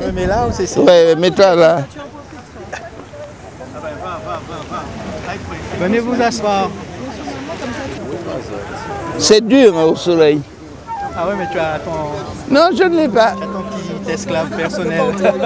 me mets là ou c'est ici? Ouais, mets-toi là. Venez vous asseoir. C'est dur hein, au soleil. Ah ouais, mais tu as ton Non, je ne l'ai pas. petit esclave personnel.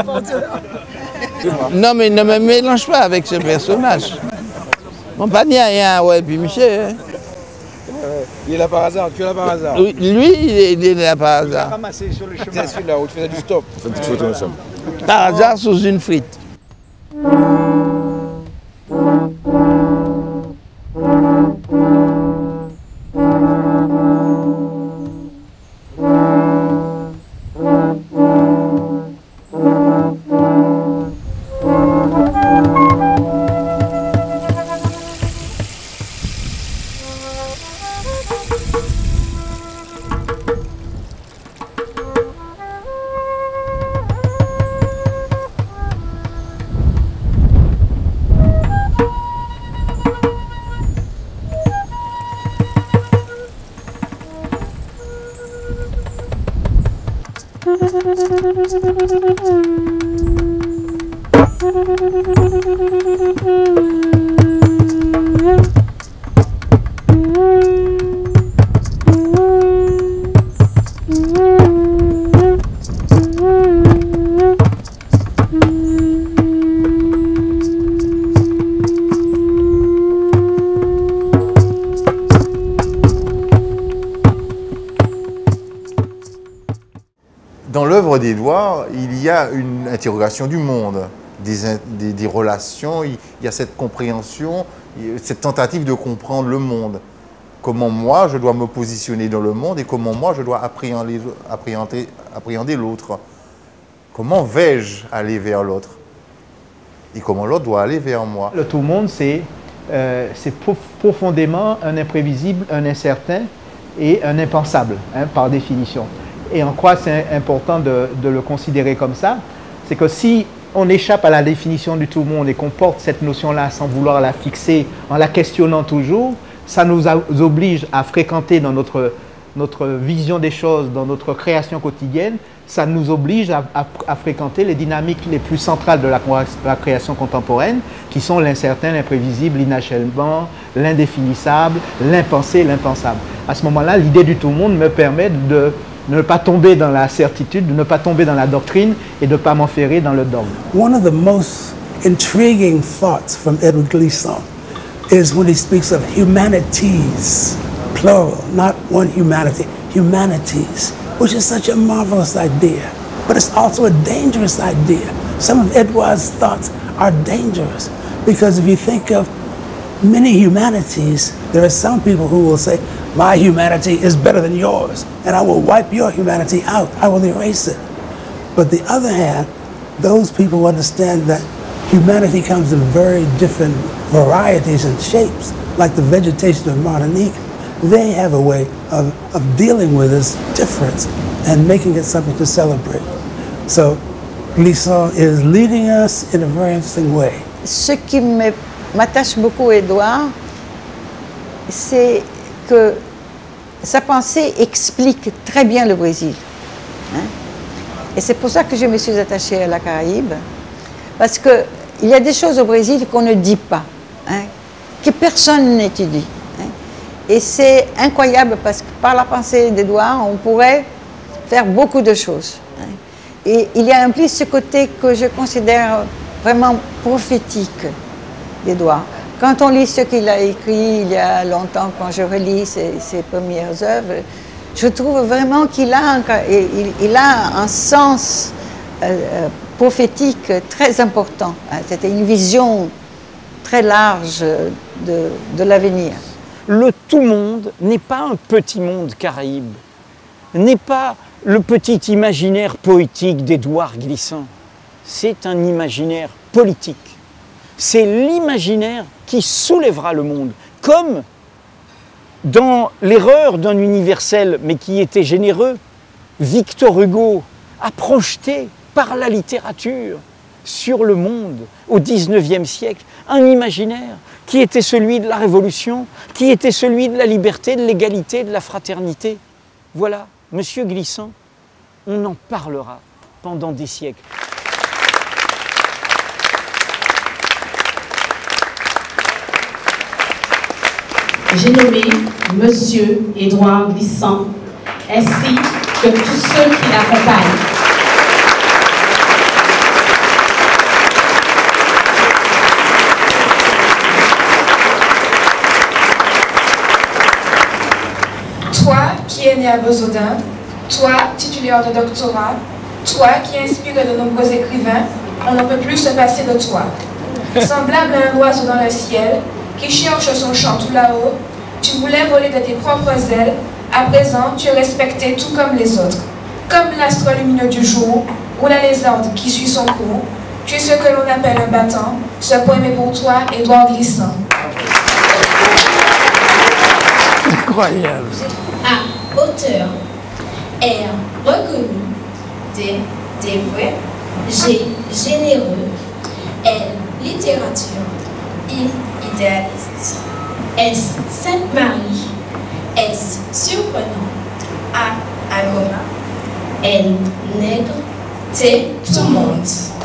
Non, mais ne me mélange pas avec ce personnage. Mon panier a rien, ouais, puis monsieur. Hein. Il est là par hasard, tu es là par hasard. Oui, lui, il est là par hasard. Ramassé sur le chemin. C'est celui-là où tu faisais du stop. Fais une petite photo ensemble. Par hasard sous une frite. Dans l'œuvre d'Édouard, il y a une interrogation du monde, des relations, il y a cette compréhension, cette tentative de comprendre le monde. Comment moi, je dois me positionner dans le monde et comment moi, je dois appréhender l'autre. Comment vais-je aller vers l'autre? Et comment l'autre doit aller vers moi? Le tout monde, c'est profondément un imprévisible, un incertain et un impensable, hein, par définition. Et en quoi c'est important de le considérer comme ça? C'est que si on échappe à la définition du tout monde et qu'on porte cette notion-là sans vouloir la fixer, en la questionnant toujours, ça nous oblige à fréquenter dans notre vision des choses, dans notre création quotidienne, ça nous oblige à fréquenter les dynamiques les plus centrales de la création contemporaine, qui sont l'incertain, l'imprévisible, l'inachèvement, l'indéfinissable, l'impensé, l'impensable. À ce moment-là, l'idée du tout monde me permet de ne pas tomber dans la certitude, de ne pas tomber dans la doctrine et de ne pas m'enferrer dans le dogme. One of the most intriguing thoughts from Edward Glissant is when he speaks of humanities, plural, not one humanity, humanities, which is such a marvelous idea, but it's also a dangerous idea. Some of Edward's thoughts are dangerous because if you think of many humanities, there are some people who will say, my humanity is better than yours, and I will wipe your humanity out. I will erase it. But the other hand, those people who understand that humanity comes in very different varieties and shapes, like the vegetation of Martinique, they have a way of dealing with this difference and making it something to celebrate. So Glissant is leading us in a very interesting way. Ce qui m'attache beaucoup à Édouard, c'est que sa pensée explique très bien le Brésil. Hein? Et c'est pour ça que je me suis attachée à la Caraïbe, parce qu'il y a des choses au Brésil qu'on ne dit pas, hein, que personne n'étudie. Hein? Et c'est incroyable parce que par la pensée d'Édouard, on pourrait faire beaucoup de choses. Hein? Et il y a en plus ce côté que je considère vraiment prophétique d'Édouard. Quand on lit ce qu'il a écrit il y a longtemps, quand je relis ses premières œuvres, je trouve vraiment qu'il a un sens prophétique très important. C'était une vision très large de l'avenir. Le tout-monde n'est pas un petit monde caraïbe, n'est pas le petit imaginaire poétique d'Édouard Glissant. C'est un imaginaire politique. C'est l'imaginaire qui soulèvera le monde, comme dans l'erreur d'un universel, mais qui était généreux, Victor Hugo a projeté par la littérature sur le monde au XIXe siècle un imaginaire qui était celui de la Révolution, qui était celui de la liberté, de l'égalité, de la fraternité. Voilà, Monsieur Glissant, on en parlera pendant des siècles. j'ai nommé Monsieur Édouard Glissant, ainsi que tous ceux qui l'accompagnent. Toi qui es né à Besaudin, toi titulaire de doctorat, toi qui inspires de nombreux écrivains, on ne peut plus se passer de toi. Semblable à un oiseau dans le ciel, qui cherche son chant tout là-haut, tu voulais voler de tes propres ailes, à présent tu es respecté tout comme les autres. Comme l'astre lumineux du jour, ou la lézarde qui suit son cours, tu es ce que l'on appelle un battant, ce poème est pour toi, Édouard Glissant. Incroyable. A. Auteur. R. Reconnu. D. Dévoué. G. Généreux. L. Littérature. I. Idéaliste. S. Sainte-Marie. S. Surprenant. A. Agora. N. Nègre. T. Tout le monde.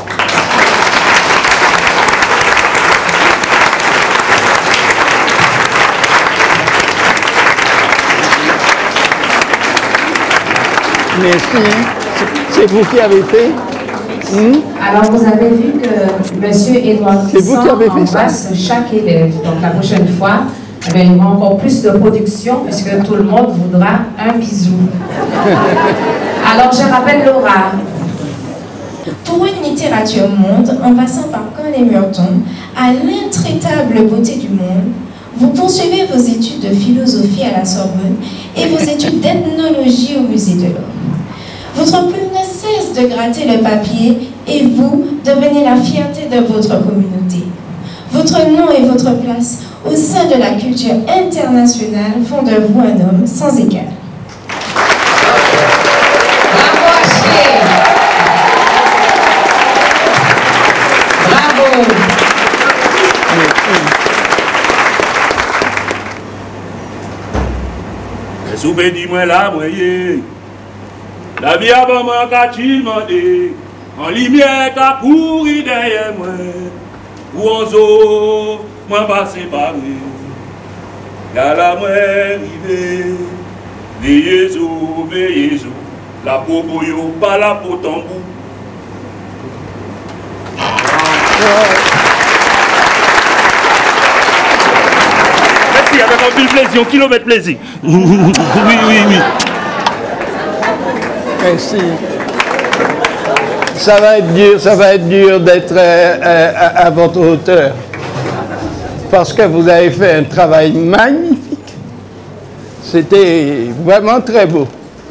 Merci. C'est vous qui avez fait. Alors, vous avez vu que M. Édouard Glissant embrasse chaque élève. Donc, la prochaine fois, il y aura encore plus de production puisque tout le monde voudra un bisou. Alors, je rappelle Laura. Pour une littérature monde, en passant par Colin Merton, à l'intraitable beauté du monde, vous poursuivez vos études de philosophie à la Sorbonne et vos études d'ethnologie au musée de l'Homme. Votre plume ne cesse de gratter le papier et vous devenez la fierté de votre communauté. Votre nom et votre place au sein de la culture internationale font de vous un homme sans égal. Bravo Ashley! Bravo! Soube dis-moi la moyenne. La vie avant moi qu'a tu demandé. En lumière qu'a couru derrière moi. Ou en zo, moi pas séparé. Y'a la moi arrivé. Veillez-vous. La peau bouillot, pas la peau tambour. Merci, avec un peu de plaisir, un kilomètre plaisir. Oui. Merci. Ça va être dur d'être à votre hauteur. Parce que vous avez fait un travail magnifique. C'était vraiment très beau.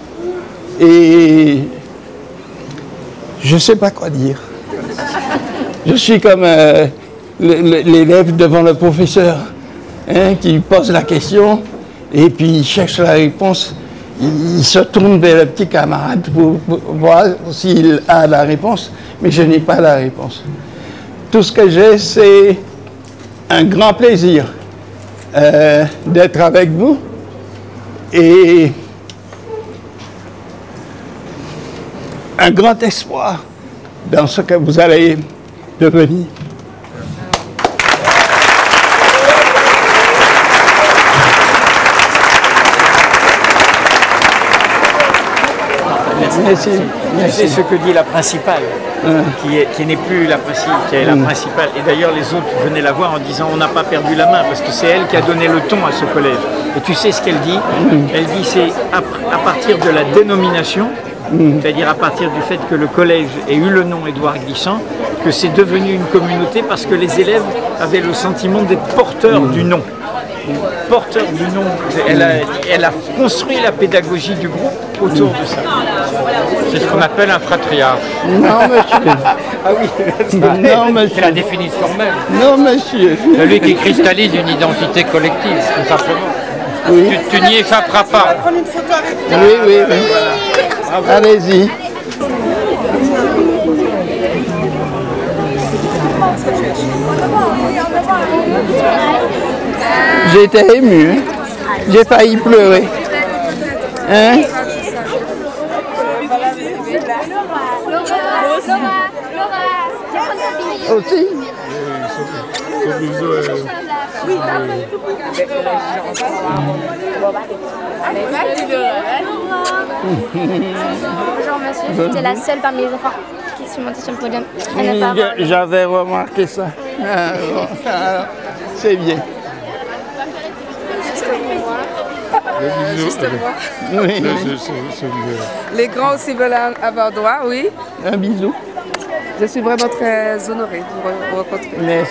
Et je ne sais pas quoi dire. Je suis comme l'élève devant le professeur, hein, qui pose la question et puis il cherche la réponse. Il se tourne vers le petit camarade pour voir s'il a la réponse, mais je n'ai pas la réponse. Tout ce que j'ai, c'est un grand plaisir d'être avec vous et un grand espoir dans ce que vous allez devenir. Merci. C'est ce que dit la principale, qui n'est plus la principale, qui est la principale. Et d'ailleurs, les autres venaient la voir en disant on n'a pas perdu la main, parce que c'est elle qui a donné le ton à ce collège. Et tu sais ce qu'elle dit? Elle dit c'est à partir de la dénomination, c'est-à-dire à partir du fait que le collège ait eu le nom Édouard Glissant, que c'est devenu une communauté parce que les élèves avaient le sentiment d'être porteurs du nom. Porteur du nom. Elle a construit la pédagogie du groupe autour de ça. C'est ce qu'on appelle un fratriarche. Non, monsieur. Ah oui, non, monsieur. C'est la définition même. Non, monsieur. Celui qui cristallise une identité collective, tout simplement. Oui. Tu n'y échapperas pas. Oui. Allez-y. J'ai été ému, hein? J'ai failli pleurer. Hein? Aussi? Bonjour monsieur, j'étais la seule parmi les enfants qui sont montés sur le podium. J'avais remarqué ça. C'est bien. Juste moi. Oui. Les grands aussi veulent avoir droit, oui. Un bisou. Je suis vraiment très honorée de vous rencontrer. Merci.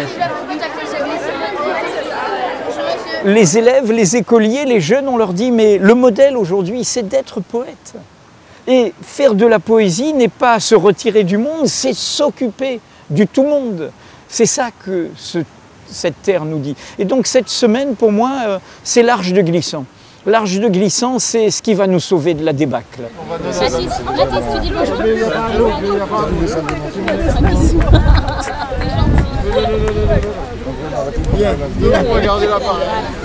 Les élèves, les écoliers, les jeunes, on leur dit mais le modèle aujourd'hui c'est d'être poète. Et faire de la poésie n'est pas se retirer du monde, c'est s'occuper du tout monde. C'est ça que cette terre nous dit. Et donc cette semaine pour moi c'est l'Arche de Glissant. L'Arche de Glissant, c'est ce qui va nous sauver de la débâcle. Baptiste, tu dis bonjour. Bien, regardez l'appareil.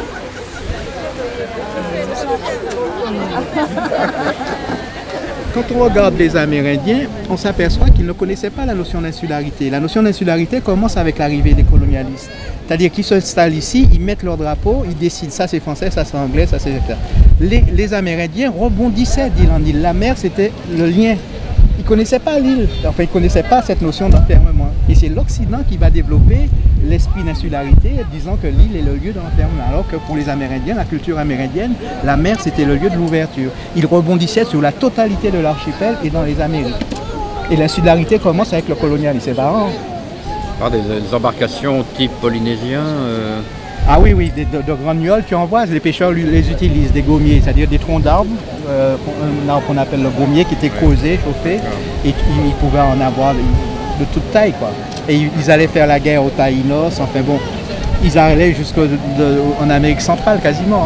Quand on regarde les Amérindiens, on s'aperçoit qu'ils ne connaissaient pas la notion d'insularité. La notion d'insularité commence avec l'arrivée des colonialistes. C'est-à-dire qu'ils s'installent ici, ils mettent leur drapeau, ils décident ça c'est français, ça c'est anglais, ça c'est... Les Amérindiens rebondissaient d'île en île. La mer c'était le lien. Ils ne connaissaient pas l'île, enfin ils ne connaissaient pas cette notion d'enfermement. Et c'est l'Occident qui va développer l'esprit d'insularité, disant que l'île est le lieu d'enfermement. Alors que pour les Amérindiens, la culture amérindienne, la mer c'était le lieu de l'ouverture. Ils rebondissaient sur la totalité de l'archipel et dans les Amériques. Et l'insularité commence avec le colonialisme, c'est marrant. Des embarcations type polynésien Ah oui, de grandes mioles, tu en vois, les pêcheurs les utilisent, des gommiers, c'est-à-dire des troncs d'arbres, un arbre qu'on appelle le gommier qui était creusé, chauffé, et ils pouvaient en avoir de toute taille, quoi. Et ils allaient faire la guerre aux Taïnos, enfin bon, ils allaient jusqu'en Amérique centrale quasiment.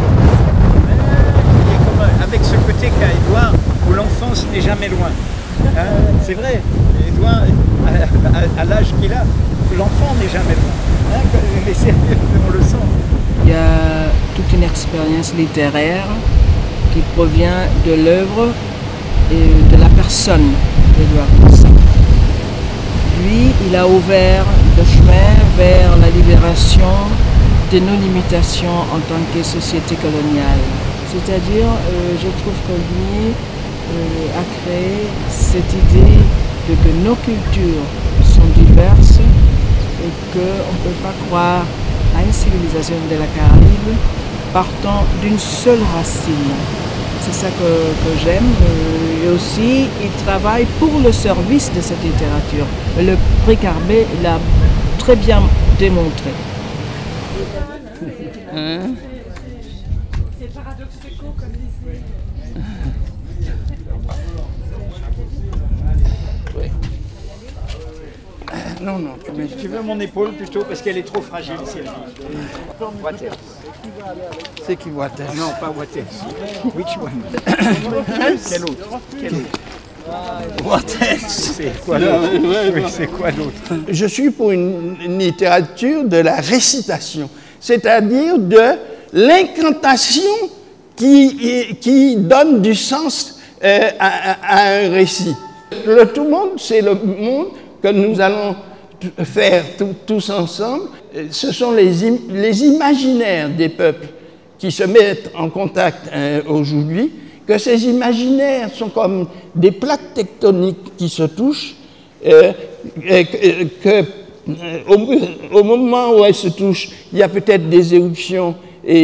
Avec ce côté qu'a Édouard, où l'enfance n'est jamais loin. Hein, c'est vrai, Édouard, à l'âge qu'il a, l'enfant n'est jamais loin. Hein, mais on le sent. Il y a toute une expérience littéraire qui provient de l'œuvre et de la personne d'Édouard Glissant. Lui, il a ouvert le chemin vers la libération de nos limitations en tant que société coloniale. C'est-à-dire, je trouve que lui a créé cette idée que nos cultures sont diverses et qu'on ne peut pas croire à une civilisation de la Caraïbe partant d'une seule racine. C'est ça que j'aime. Et aussi, il travaille pour le service de cette littérature. Le prix Carbet l'a très bien démontré. C'est paradoxal comme disait. Non, tu veux mon épaule plutôt parce qu'elle est trop fragile, Sylvie. Waters. C'est qui Waters? Non, pas Waters. Which one? Quel autre? Waters. C'est quoi l'autre? Oui, c'est quoi l'autre? Je suis pour une littérature de la récitation, c'est-à-dire de l'incantation qui donne du sens à un récit. Le tout monde, c'est le monde que nous allons faire tous ensemble. Ce sont les imaginaires des peuples qui se mettent en contact aujourd'hui, que ces imaginaires sont comme des plaques tectoniques qui se touchent, au moment où elles se touchent, il y a peut-être des éruptions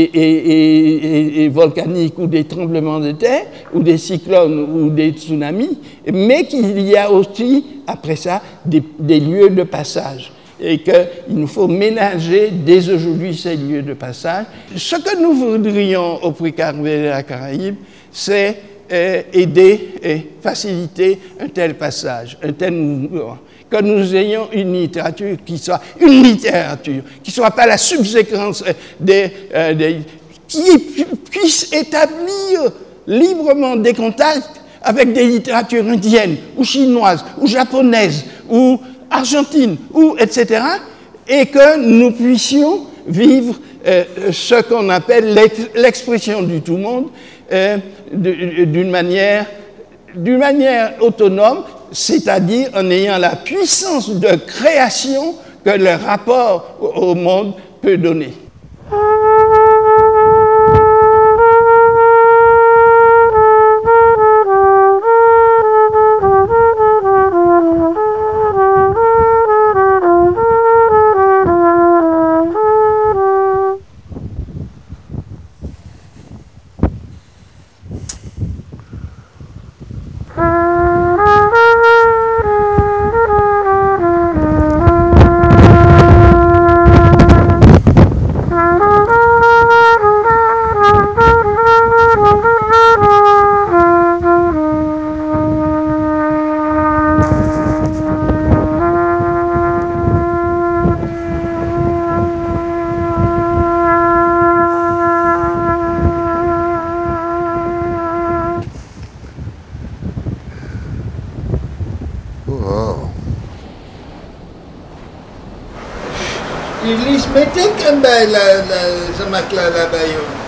et volcaniques ou des tremblements de terre ou des cyclones ou des tsunamis, mais qu'il y a aussi, après ça, des lieux de passage et qu'il nous faut ménager dès aujourd'hui ces lieux de passage. Ce que nous voudrions au prix Carbet de la Caraïbe, c'est aider et faciliter un tel passage, un tel mouvement. Que nous ayons une littérature qui soit une littérature, qui ne soit pas la subséquence qui puisse établir librement des contacts avec des littératures indiennes, ou chinoises, ou japonaises, ou argentines, ou etc., et que nous puissions vivre ce qu'on appelle l'expression du tout monde d'une manière autonome, c'est-à-dire en ayant la puissance de création que le rapport au monde peut donner. L'église mettait comme ça m'a clairé là-bas.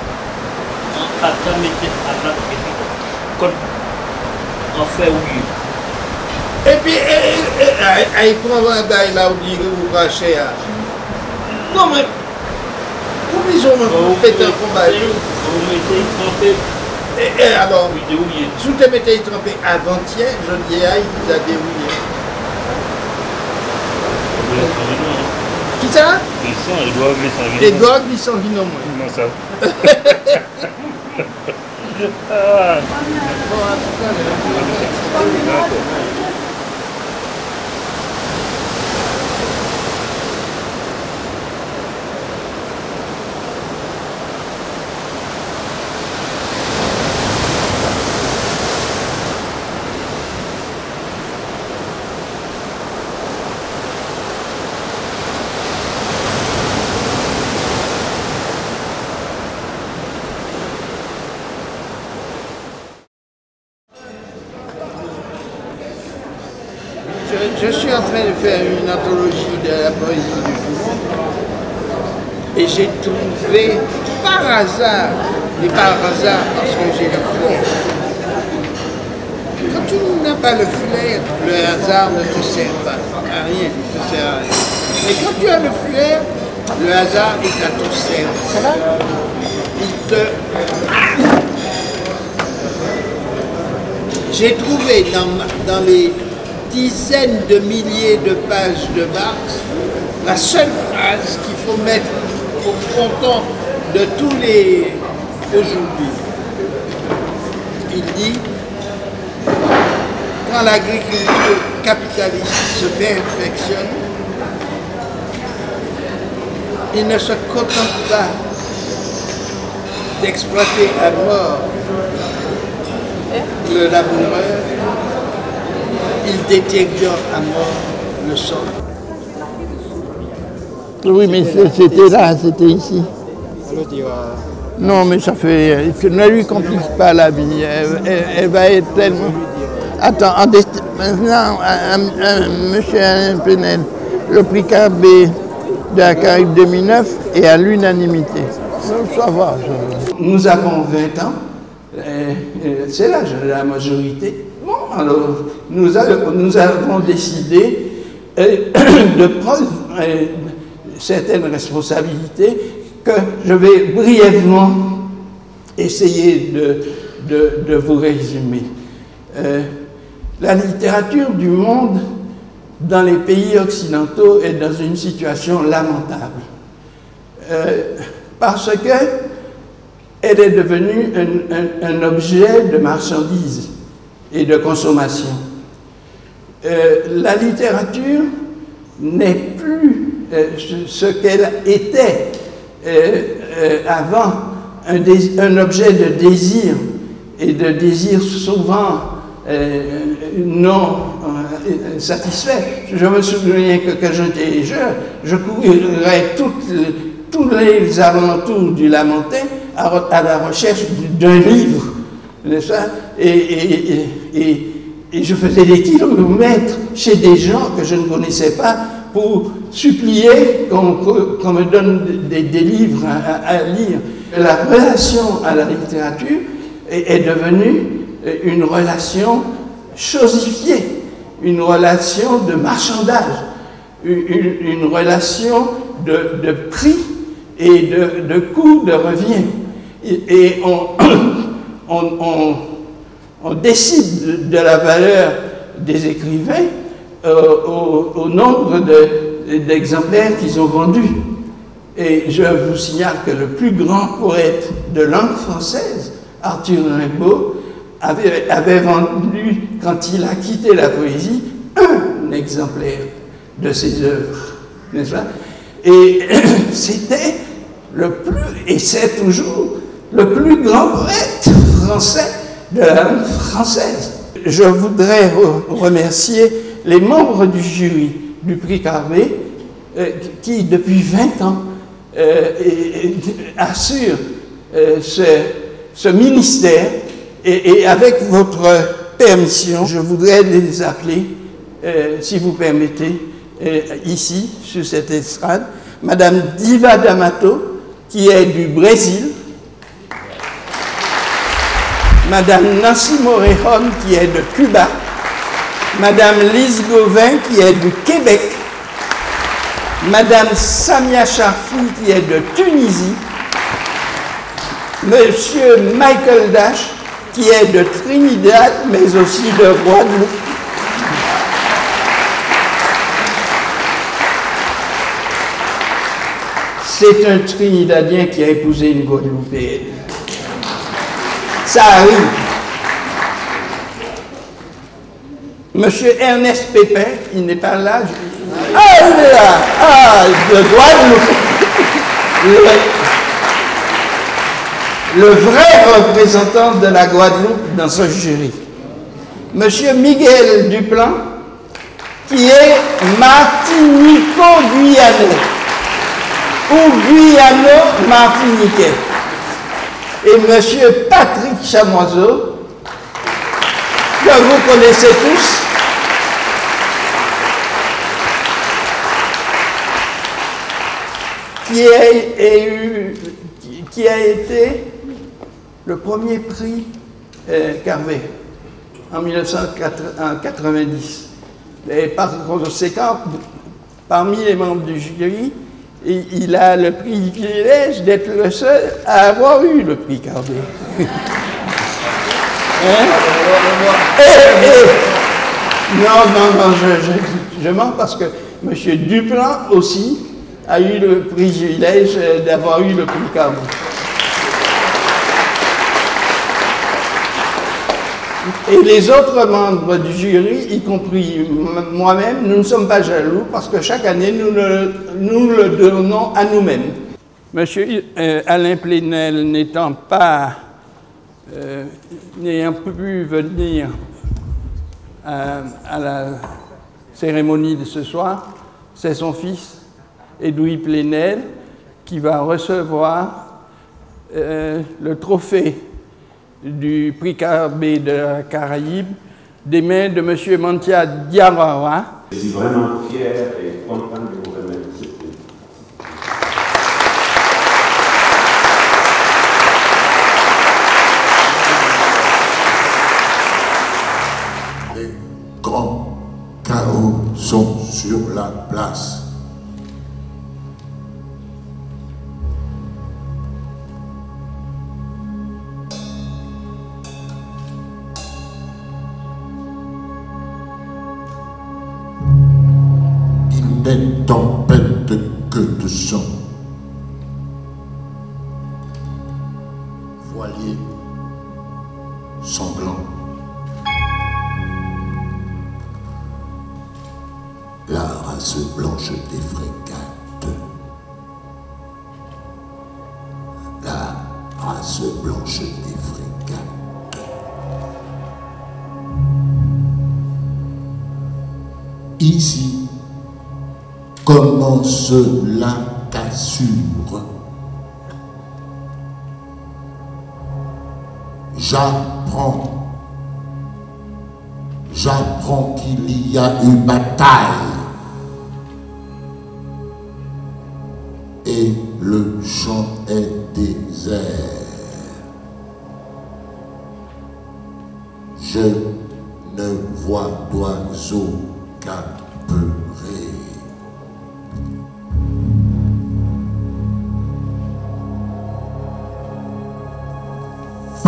On fait oui. Et puis, il prend un bail là où il vous rachez. Non, mais, où ils ont pété un combat? Vous mettez trempé. Et alors, sous te mettez trempé avant-hier, je dis, il a dérouillé. Qui ça? Edouard Glissant-Vino, moi. Non, ça. Je suis en train de faire une anthologie de la poésie du monde et j'ai trouvé par hasard, parce que j'ai le flair. Quand tu n'as pas le flair, le hasard ne te sert pas à rien, ne te sert à rien. Mais quand tu as le flair, le hasard est à ton service. J'ai trouvé dans les dizaines de milliers de pages de Marx la seule phrase qu'il faut mettre au fronton de tous les aujourd'hui. Il dit: quand l'agriculture capitaliste se perfectionne, il ne se contente pas d'exploiter à mort le laboureur, il détériore à mort le sol. Oui, mais c'était là, c'était ici. Non, mais ça fait... Ne lui complique pas la vie. Elle va être tellement... Attends, maintenant, monsieur Alain Penel, le prix KB de la Caraïbe 2009 est à l'unanimité. Ça va. Nous avons 20 ans. C'est l'âge de la majorité. Bon, alors, nous avons décidé de prendre certaines responsabilités que je vais brièvement essayer de vous résumer. La littérature du monde dans les pays occidentaux est dans une situation lamentable. Parce que elle est devenue un objet de marchandise et de consommation. La littérature n'est plus ce qu'elle était avant, un objet de désir, et de désir souvent non satisfait. Je me souviens que quand j'étais jeune, je courais tous les alentours du Lamentin à la recherche d'un livre, n'est-ce pas? Et je faisais des kilomètres chez des gens que je ne connaissais pas pour supplier qu'on me donne des livres à lire. La relation à la littérature est devenue une relation chosifiée, une relation de marchandage. une relation de prix et de coût de revient. Et on décide de la valeur des écrivains au nombre d'exemplaires qu'ils ont vendus. Et je vous signale que le plus grand poète de langue française, Arthur Rimbaud, avait vendu, quand il a quitté la poésie, un exemplaire de ses œuvres, n'est-ce pas? Et c'était le plus, et c'est toujours le plus grand poète français de la langue française. Je voudrais remercier les membres du jury du prix Carbet qui, depuis 20 ans, assurent ce ministère. Et avec votre permission, je voudrais les appeler, si vous permettez, ici, sur cette estrade, Madame Diva D'Amato, qui est du Brésil, Madame Nancy Morejon, qui est de Cuba, Madame Lise Gauvin, qui est du Québec, Madame Samia Charfi, qui est de Tunisie, Monsieur Michael Dash, qui est de Trinidad, mais aussi de Guadeloupe. C'est un Trinidadien qui a épousé une Guadeloupéenne. Ça arrive. Monsieur Ernest Pépin, il n'est pas là. Ah, il est là. Ah, de Guadeloupe. Le vrai représentant de la Guadeloupe dans ce jury. Monsieur Miguel Duplan, qui est martinico-guyanais ou guyano-martiniquais. Et monsieur Patrick Chamoiseau, que vous connaissez tous, qui a été le premier prix Carvet en 1990. Et par conséquent, parmi les membres du jury, il a le privilège d'être le seul à avoir eu le prix Carvet. Hein? Non, je mens parce que M. Duplan aussi a eu le privilège d'avoir eu le prix Carvet. Et les autres membres du jury, y compris moi-même, nous ne sommes pas jaloux parce que chaque année, nous le donnons à nous-mêmes. Monsieur Alain Plenel n'ayant pu venir à la cérémonie de ce soir, c'est son fils, Edoui Plenel, qui va recevoir le trophée du prix Carbet de la Caraïbe des mains de M. Mantia Diawara. Je suis vraiment fier et content de vous remercier. Les grands carreaux sont sur la place. Des tempêtes que de sang. Voilier sanglant. La race blanche des frégates. La race blanche des frégates. Ici commence la cassure. J'apprends qu'il y a une bataille. Et le champ est désert. Je ne vois d'oiseaux qu'apeurés.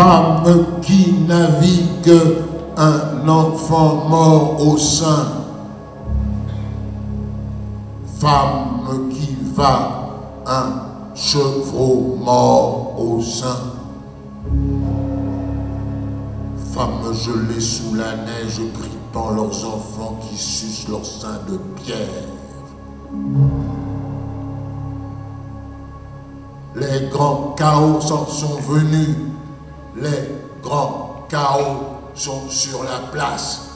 Femme qui navigue un enfant mort au sein. Femme qui va un chevreau mort au sein. Femmes gelées sous la neige grippant leurs enfants qui sucent leur sein de pierre. Les grands chaos s'en sont venus. Les grands chaos sont sur la place.